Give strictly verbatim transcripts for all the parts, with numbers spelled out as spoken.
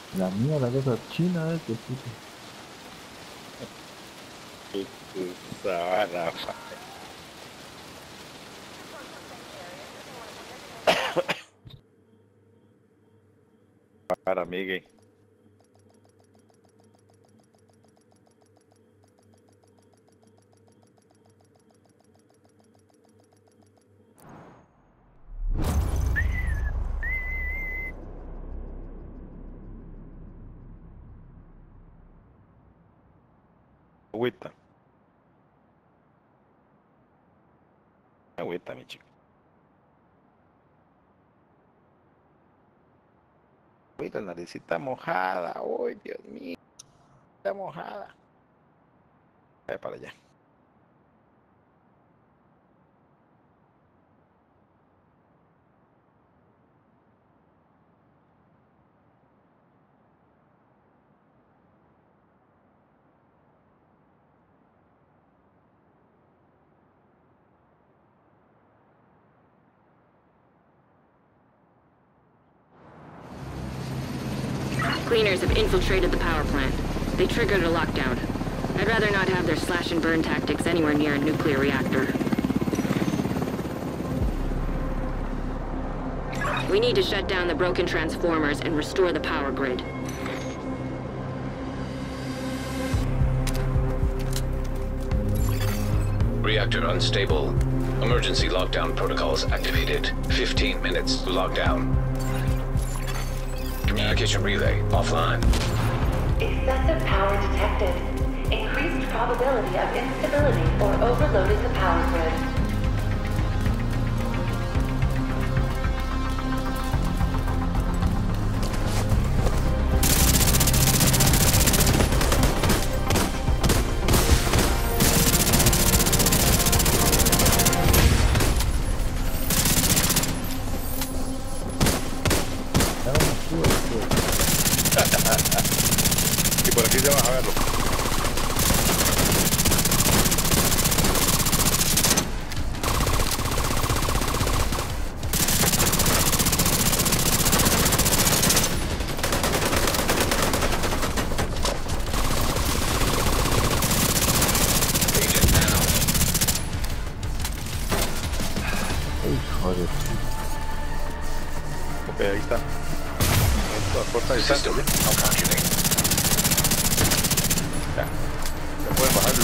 La mierda, que esa china es que puta. Sabana. Para Miguel. Agüita. Agüita, mi chico. Agüita, naricita mojada. Uy, Dios mío. Está mojada. Vaya para allá. Cleaners have infiltrated the power plant. They triggered a lockdown. I'd rather not have their slash and burn tactics anywhere near a nuclear reactor. We need to shut down the broken transformers and restore the power grid. Reactor unstable. Emergency lockdown protocols activated. fifteen minutes lockdown. Communication relay offline. Excessive power detected. Increased probability of instability or overloading the power grid. Y por aquí se va a verlo. Hijo de puta. Ok, ahí está. Esto a corta distancia. System malfunctioning. Ya. Ya pueden bajarlo.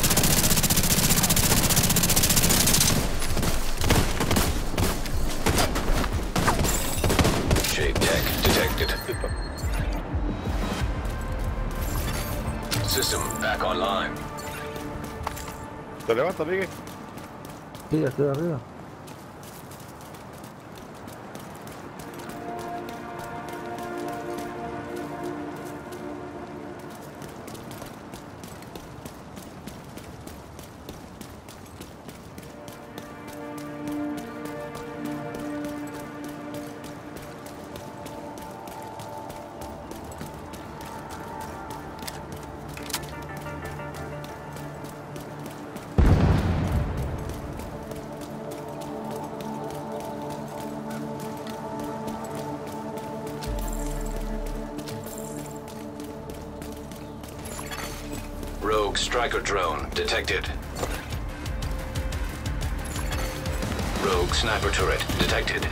Shape tech detected. System back online. ¿Te levanta, Miguel? Sí, estoy arriba. Rogue striker drone detected. Rogue sniper turret detected.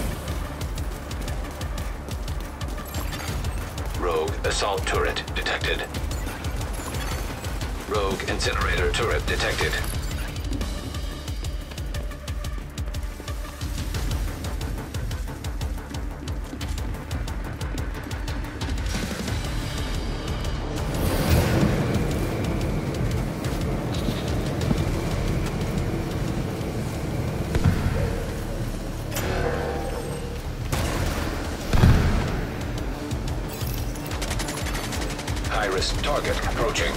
Rogue assault turret detected. Rogue incinerator turret detected. High-risk target approaching.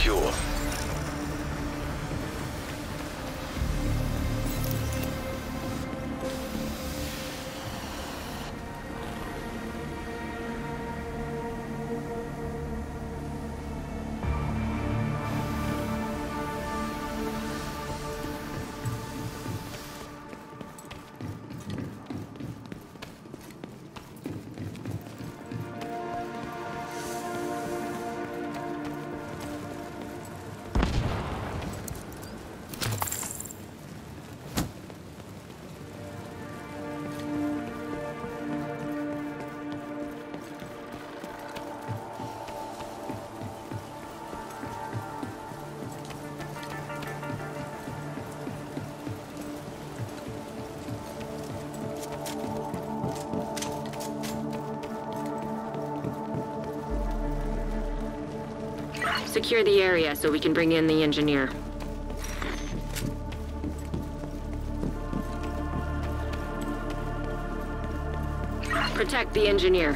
secure. Secure the area so we can bring in the engineer. Protect the engineer.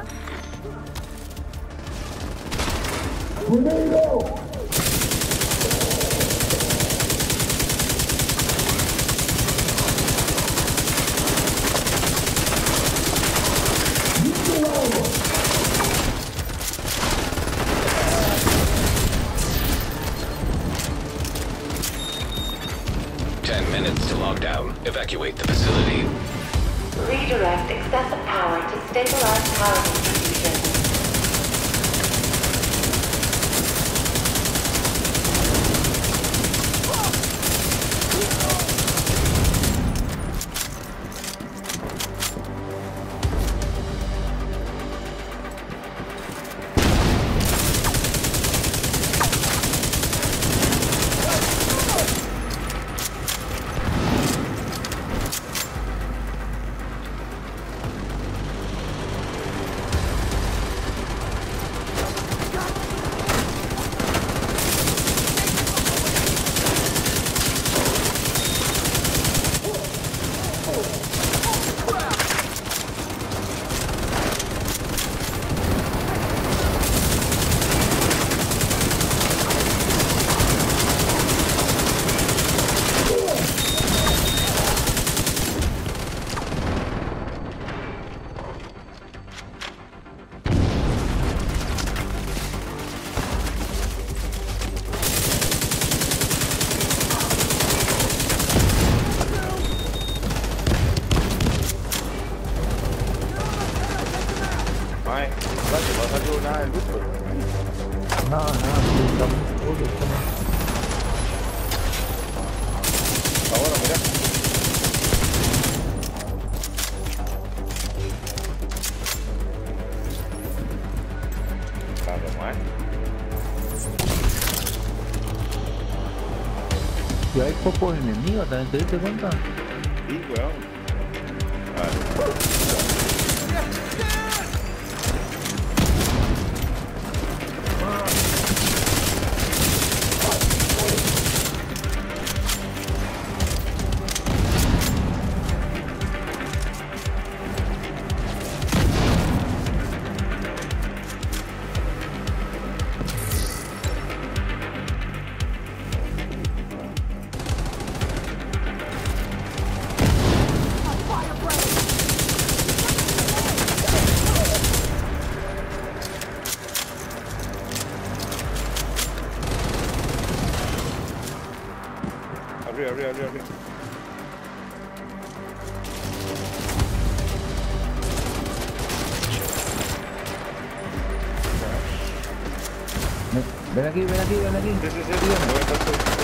Ten minutes to lockdown. Evacuate the facility. Redirect excessive power to stabilize power distribution. Mai, dale, vas a ayudar el grupo. No, no, sí, estamos todos, estamos. Ahora, mira. Claro, Mai. Y hay pocos enemigos, ¿también te diste cuenta? Sí, weón. Vale. Arriba, arriba, arriba, arriba. Ven aquí, ven aquí, ven aquí. Sí, sí, sí, sí. Me voy a estar-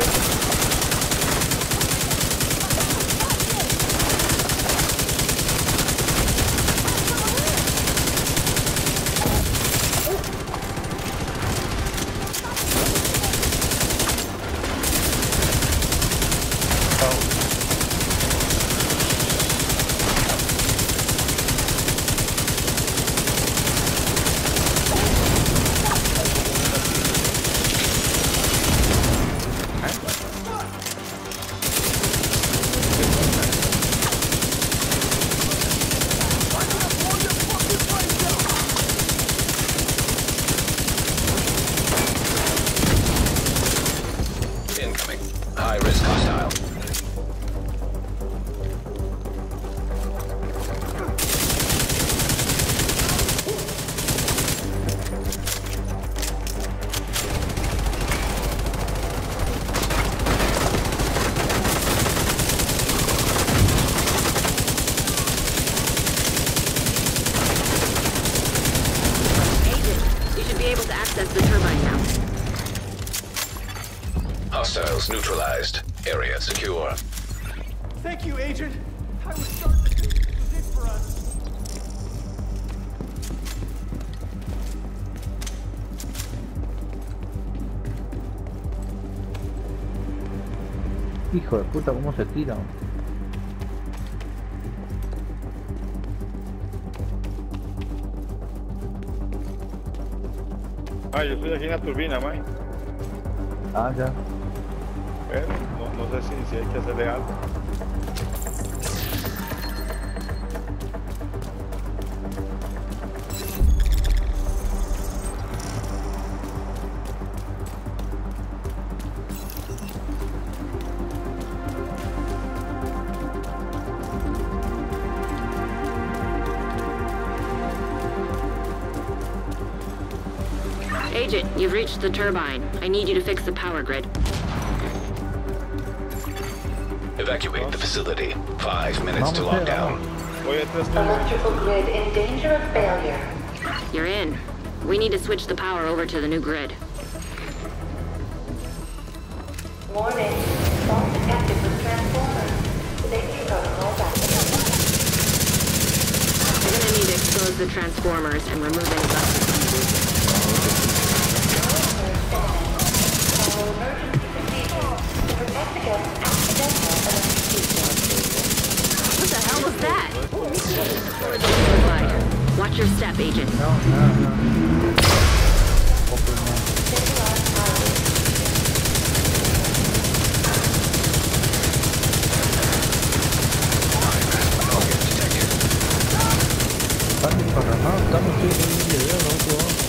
Hostiles neutralized. Area secure. Thank you, Agent. I was starting to think this was it for us. Hijo de puta, cómo se tira. Ah, yo estoy aquí en la turbina, Mike. Ah, ya. Pero no, no sé si, si hay que hacerle algo. Agent, you've reached the turbine. I need you to fix the power grid. Evacuate the facility. Five minutes to lockdown. Voy atrás tuyo. Electrical grid in danger of failure. You're in. We need to switch the power over to the new grid. Warning. Fault detected with transformers. Safety protocols activated. You're gonna need to expose the transformers and remove any buses. Follow emergency procedures to protect against accidental electrocution. What the hell was that? Notified. Watch your step, Agent. No, no, no. Open now. Stabilize highway. Están disparando, estamos en un video, loco.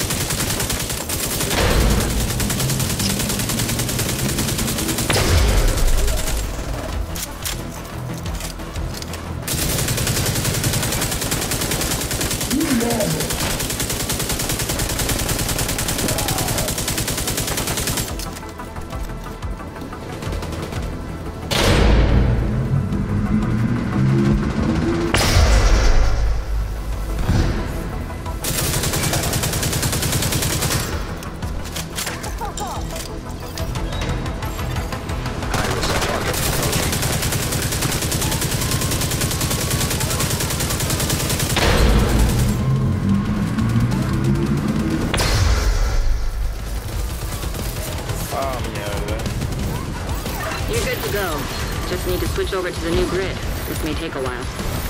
Ah, mierda. You're good to go. Just need to switch over to the new grid. This may take a while.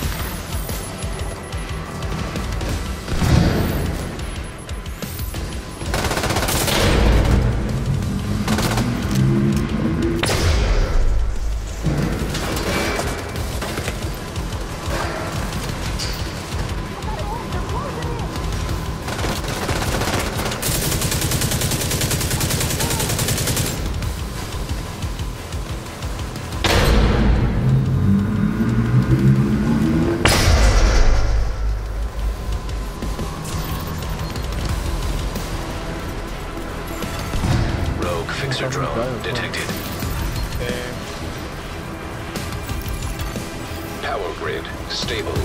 Rogue fixer drone detected. Eh, Power grid stable.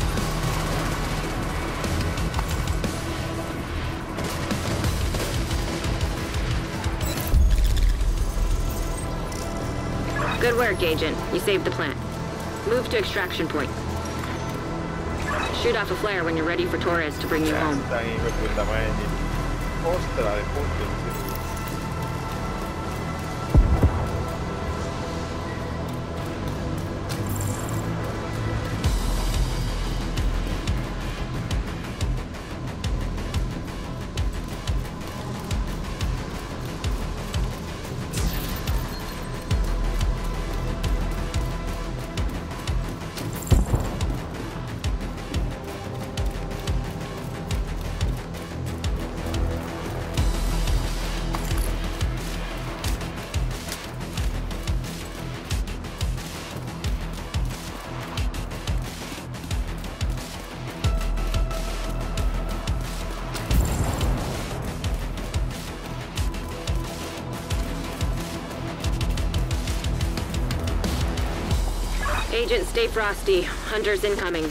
Good work, Agent. You saved the plant. Move to extraction point. Shoot off a flare when you're ready for Torres to bring you ya home. están ahí, hijo de puta madre. Ostra de puta. Agent, stay frosty. Hunters incoming.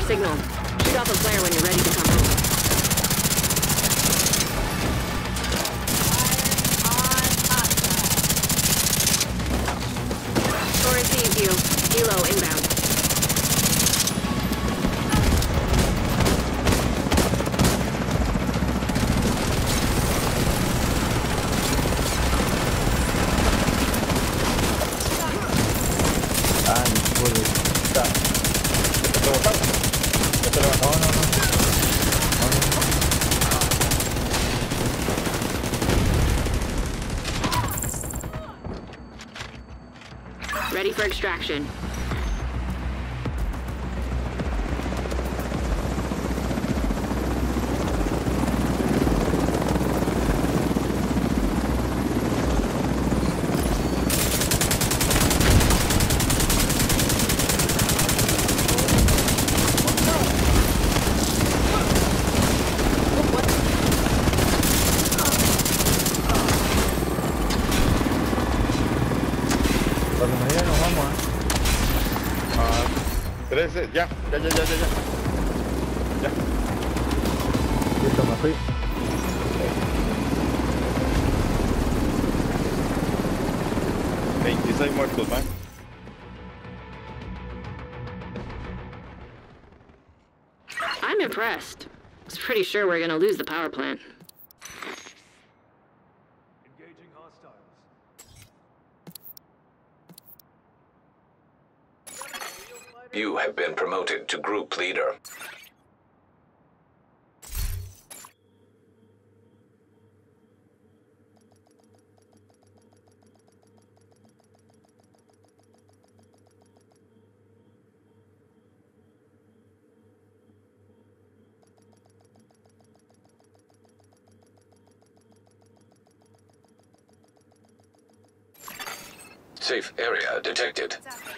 your signal. Shoot off a flare when you're ready to come home. Torres sees you. Helo inbound. Ah, hijo de puta. ¿Te botaste? ¿Ya te levantaste? No, no, no. Ready for extraction. Cuando me digan nos vamos, ¿eh? Ah, trece, ya, ya, ya, ya, ya, ya. Ya. Listo, me fui. veintiséis muertos, man. I'm impressed. I was pretty sure we were gonna lose the power plant. Engaging hostiles. You have been promoted to group leader. Safe area detected.